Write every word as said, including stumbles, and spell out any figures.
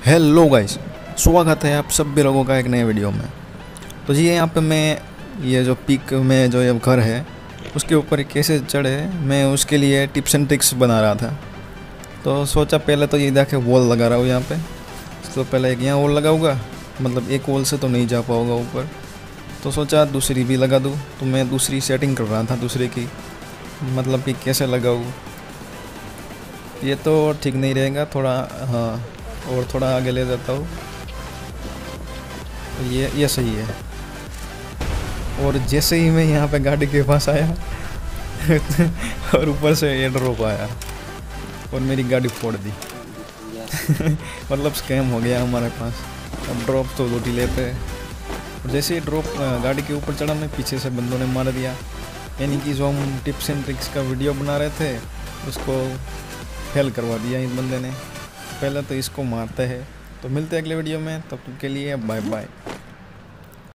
Hello guys, स्वागत है आप सभी लोगों का एक नए वीडियो में। तो जी यहाँ पे मैं ये जो पीक में जो ये घर है उसके ऊपर कैसे चढ़े, मैं उसके लिए टिप्स एंड ट्रिक्स बना रहा था। तो सोचा पहले तो ये देखे वॉल लगा रहा हूँ यहाँ पे, तो पहले एक यहाँ वॉल लगाऊंगा, मतलब एक वॉल से तो नहीं जा पाऊँगा ऊपर, तो सोचा दूसरी भी लगा दूँ। तो मैं दूसरी सेटिंग कर रहा था दूसरे की, मतलब कि कैसे लगाऊँ। ये तो ठीक नहीं रहेगा, थोड़ा हाँ और थोड़ा आगे ले जाता हूँ। ये ये सही है। और जैसे ही मैं यहाँ पे गाड़ी के पास आया और ऊपर से एयर ड्रॉप आया और मेरी गाड़ी फोड़ दी मतलब स्कैम हो गया हमारे पास। अब ड्रॉप तो लूट ही लेते हैं। जैसे ही ड्रॉप गाड़ी के ऊपर चढ़ा, मैं पीछे से बंदों ने मार दिया। यानी कि जो हम टिप्स एंड ट्रिक्स का वीडियो बना रहे थे उसको फेल करवा दिया इस बंदे ने। पहले तो इसको मारते हैं। तो मिलते हैं अगले वीडियो में, तब तक के लिए बाय बाय।